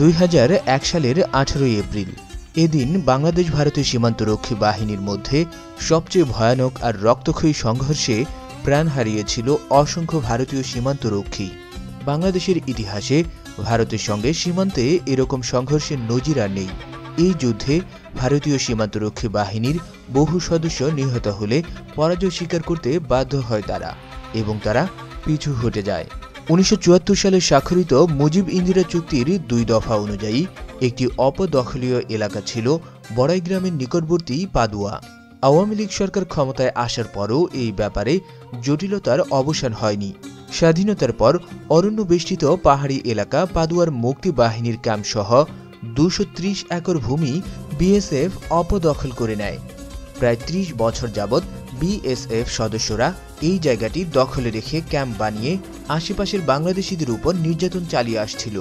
2001 সালের 18 এপ্রিল এদিন বাংলাদেশ ভারতীয় সীমান্তরক্ষী বাহিনীর মধ্যে সবচেয়ে ভয়ানক আর রক্তক্ষয়ী সংঘর্ষে প্রাণ হারিয়েছিল অসংখ্য ভারতীয় সীমান্তরক্ষী। বাংলাদেশের ইতিহাসে ভারতের সঙ্গে সীমান্তে এরকম সংঘর্ষের নজির আর নেই। এই যুদ্ধে ভারতীয় সীমান্তরক্ষী বাহিনীর বহু সদস্য নিহত হলে পরাজয় স্বীকার করতে বাধ্য হয় তারা এবং তারা পিছু হটে যায়। 1974 সালে স্বাক্ষরিত মুজিব-ইন্দিরা চুক্তির 2 দফা অনুযায়ী একটি অপদখলীয় এলাকা ছিল বড়াইগ্রামের নিকটবর্তী পাদুয়া। আওয়ামী লীগ সরকার ক্ষমতায় আসার পরও এই ব্যাপারে জটিলতার অবসান হয়নি। স্বাধীনতার পর অরণ্য বেষ্টিত পাহাড়ি এলাকা পাদুয়ার মুক্তি বাহিনীর ক্যাম্প সহ 230 একর ভূমি বিএসএফ অপদখল করে নেয়। প্রায় 30 বছর যাবৎ বিএসএফ সদস্যরা এই জায়গাটি দখলে রেখে ক্যাম্প বানিয়ে আশেপাশের বাংলাদেশিদের উপর নির্যাতন চালিয়ে আসছিল।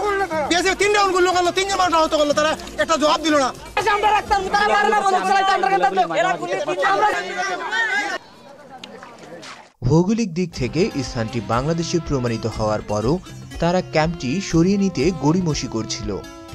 ভৌগোলিক দিক থেকে স্থানটি বাংলাদেশে প্রমাণিত হওয়ার পরও তারা ক্যাম্পটি সরিয়ে নিতে গড়িমসি করছিল।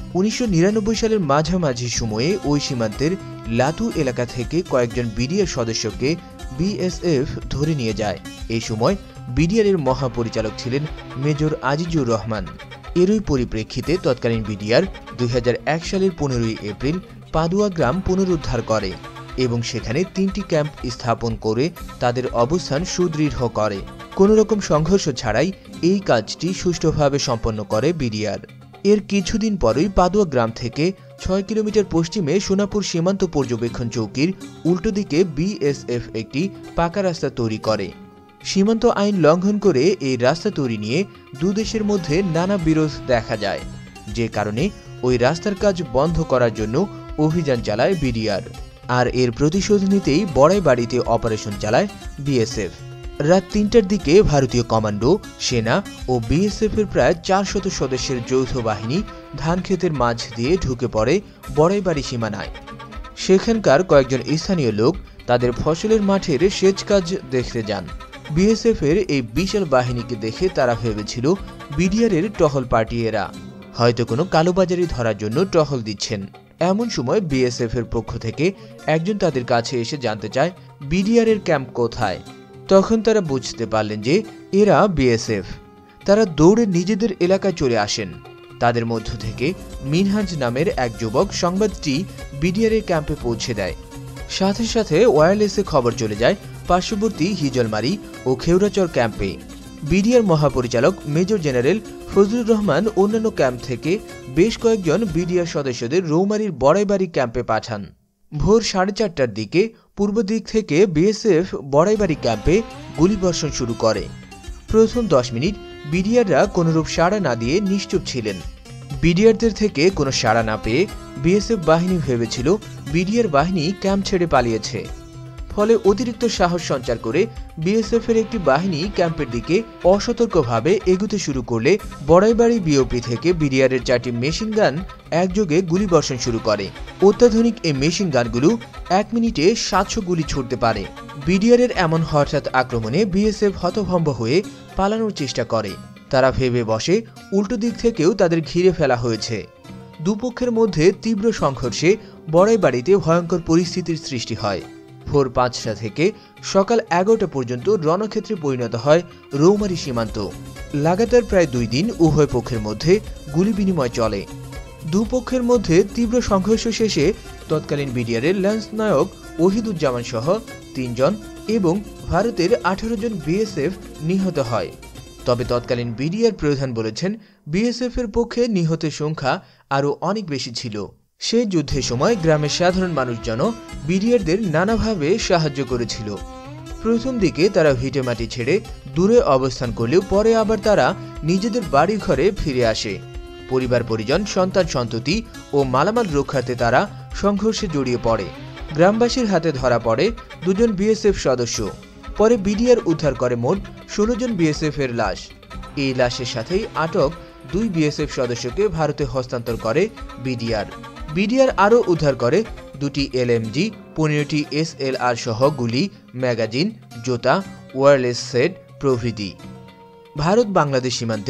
1999 সালের মাঝামাঝি সময়ে ওই সীমান্তের লাতু এলাকা থেকে কয়েকজন বিডিআর সদস্যকে বিএসএফ ধরে নিয়ে যায়। এই সময় বিডিআরের মহাপরিচালক ছিলেন মেজর আজিজুর রহমান। এরই পরিপ্রেক্ষিতে তৎকালীন বিডিআর 2001 সালের 15 এপ্রিল পাদুয়া গ্রাম পুনরুদ্ধার করে এবং সেখানে 3টি ক্যাম্প স্থাপন করে তাদের অবস্থান সুদৃঢ় করে। কোনো রকম সংঘর্ষ ছাড়াই এই কাজটি সুষ্ঠুভাবে সম্পন্ন করে বিডিআর। এর কিছুদিন পরই পাদুয়া গ্রাম থেকে 6 কিলোমিটার পশ্চিমে সোনাপুর সীমান্ত পর্যবেক্ষণ চৌকির উল্টো দিকে বিএসএফ একটি পাকা রাস্তা তৈরি করে। সীমান্ত আইন লঙ্ঘন করে এই রাস্তা তৈরি নিয়ে দুদেশের মধ্যে নানা বিরোধ দেখা যায়, যে কারণে ওই রাস্তার কাজ বন্ধ করার জন্য অভিযান চালায় বিডিআর। আর এর প্রতিশোধ নিতেই বড়াইবাড়িতে অপারেশন চালায় বিএসএফ। রাত 3টার দিকে ভারতীয় কমান্ডো, সেনা ও বিএসএফ এর প্রায় 400 সদস্যের যৌথ বাহিনী ধানক্ষেতের মাঝ দিয়ে ঢুকে পড়ে বড়াইবাড়ি সীমানায়। সেখানকার কয়েকজন স্থানীয় লোক তাদের ফসলের মাঠের সেচ কাজ দেখতে যান। বিএসএফ এর এই বিশাল বাহিনীকে দেখে তারা ভেবেছিল বিডিআরের টহল পার্টি এরা, হয়তো কোনো কালোবাজারি ধরার জন্য টহল দিচ্ছেন। এমন সময় বিএসএফ এর পক্ষ থেকে একজন তাদের কাছে এসে জানতে চায় বিডিআর এর ক্যাম্প কোথায়। তখন তারা বুঝতে পারলেন যে এরা বিএসএফ। তারা দৌড়ে নিজেদের এলাকায় চলে আসেন। তাদের মধ্য থেকে মিনহাজ নামের এক যুবক সংবাদটি বিডিআর এর ক্যাম্পে পৌঁছে দেয়। সাথে সাথে ওয়্যারলেসে খবর চলে যায় পার্শ্ববর্তী হিজলমারি ও খেউরাচর ক্যাম্পে। বিডিআর মহাপরিচালক মেজর জেনারেল ফজলুর রহমান অন্যান্য ক্যাম্প থেকে বেশ কয়েকজন বিডিআর সদস্যদের রৌমারীর বড়াইবাড়ি ক্যাম্পে পাঠান। ভোর 4:30টার দিকে পূর্ব দিক থেকে বিএসএফ বড়াইবাড়ি ক্যাম্পে গুলিবর্ষণ শুরু করে। প্রথম 10 মিনিট বিডিআররা কোনরূপ সাড়া না দিয়ে নিশ্চুপ ছিলেন। বিডিআরদের থেকে কোনো সাড়া না পেয়ে বিএসএফ বাহিনী ভেবেছিল বিডিআর বাহিনী ক্যাম্প ছেড়ে পালিয়েছে। ফলে অতিরিক্ত সাহস সঞ্চার করে বিএসএফ এর একটি বাহিনী ক্যাম্পের দিকে অসতর্কভাবে এগুতে শুরু করলে বড়াইবাড়ি বিওপি থেকে বিডিআর এর 4টি মেশিন গান একযোগে গুলিবর্ষণ শুরু করে। অত্যাধুনিক এই মেশিন গানগুলো 1 মিনিটে 700 গুলি ছুড়তে পারে। বিডিআর এর এমন হঠাৎ আক্রমণে বিএসএফ হতভম্ব হয়ে পালানোর চেষ্টা করে। তারা ভেবে বসে উল্টো দিক থেকেও তাদের ঘিরে ফেলা হয়েছে। দুপক্ষের মধ্যে তীব্র সংঘর্ষে বড়াইবাড়িতে ভয়ঙ্কর পরিস্থিতির সৃষ্টি হয়। ভোর 5টা থেকে সকাল 11টা পর্যন্ত রণক্ষেত্রে পরিণত হয় রৌমারী সীমান্ত। লাগাতার প্রায় 2 দিন উভয় পক্ষের মধ্যে গুলি বিনিময় চলে। দুপক্ষের মধ্যে তীব্র সংঘর্ষ শেষে তৎকালীন বিডিআরের ল্যান্স নায়ক ওহিদুজ্জামান সহ 3 জন এবং ভারতের 18 জন বিএসএফ নিহত হয়। তবে তৎকালীন বিডিআর প্রধান বলেছেন বিএসএফ এর পক্ষে নিহতের সংখ্যা আরও অনেক বেশি ছিল। সেই যুদ্ধের সময় গ্রামের সাধারণ মানুষজন বিডিআরদের নানাভাবে সাহায্য করেছিল। প্রথম দিকে তারা ভিটেমাটি ছেড়ে দূরে অবস্থান করলেও পরে আবার তারা নিজেদের বাড়ি ঘরে ফিরে আসে। পরিবার পরিজন, সন্তান সন্ততি ও মালামাল রক্ষার্থে তারা সংঘর্ষে জড়িয়ে পড়ে। গ্রামবাসীর হাতে ধরা পড়ে 2 জন বিএসএফ সদস্য। পরে বিডিআর উদ্ধার করে মোট 16 জন বিএসএফ এর লাশ। এই লাশের সাথেই আটক 2 বিএসএফ সদস্যকে ভারতে হস্তান্তর করে বিডিআর। বিডিআর আরও উদ্ধার করে 2টি এলএমজি, 15টি এসএলআর সহ গুলি, ম্যাগাজিন, জোতা, ওয়্যারলেস সেট প্রভৃতি। ভারত বাংলাদেশ সীমান্তে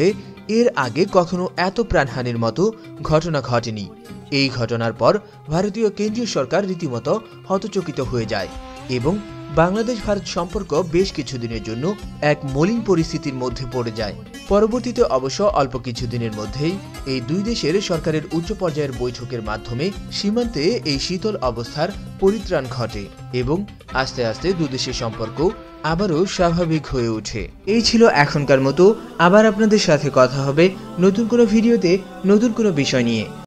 এর আগে কখনো এত প্রাণহানির মতো ঘটনা ঘটেনি। এই ঘটনার পর ভারতীয় কেন্দ্রীয় সরকার রীতিমতো হতচকিত হয়ে যায় এবং বাংলাদেশ ভারত সম্পর্ক বেশ কিছুদিনের জন্য এক মলিন পরিস্থিতির মধ্যে পড়ে যায়। পরবর্তীতে অবশ্য অল্প কিছুদিনের মধ্যেই এই দুই দেশের সরকারের উচ্চ পর্যায়ের বৈঠকের মাধ্যমে সীমান্তে এই শীতল অবস্থার পরিত্রাণ ঘটে এবং আস্তে আস্তে দুদেশের সম্পর্ক আবারও স্বাভাবিক হয়ে ওঠে। এই ছিল এখনকার মতো। আবার আপনাদের সাথে কথা হবে নতুন কোনো ভিডিওতে নতুন কোনো বিষয় নিয়ে।